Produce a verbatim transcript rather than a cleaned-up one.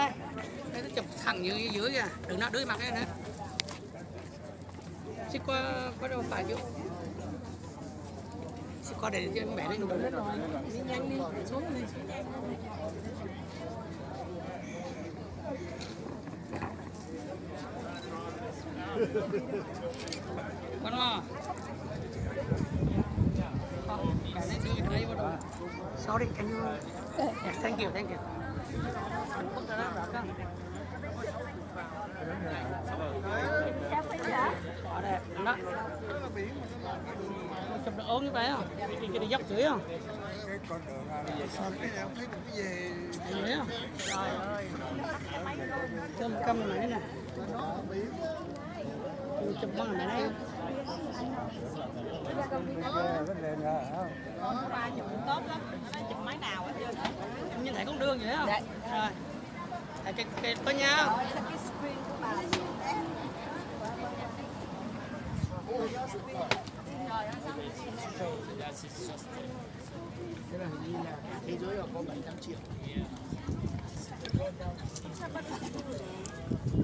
đây. Đây nó chụp thẳng như dưới kìa, đừng nó đứa mặt cái nữa. Xích qua có đâu phải chứ. Xích qua để cho mẹ nó dùng. Đi nhanh đi, xuống đi. Con mò. Sorry, can you? Yes, thank you, thank you. Ở đây, đó. Chụp được ốm như vậy không? Cái cái dốc dưới không? Dưới không? Trời ơi. Cơm cơm này nè. Chụp băng này đấy. Ba chụp tốt lắm, nó chụp máy nào hết trơn. Như thầy con đường vậy không? Dạ. Rồi. Thầy cái cái có nhau. Cái screen của bà. Thế là hình như là thế giới có bảy trăm triệu.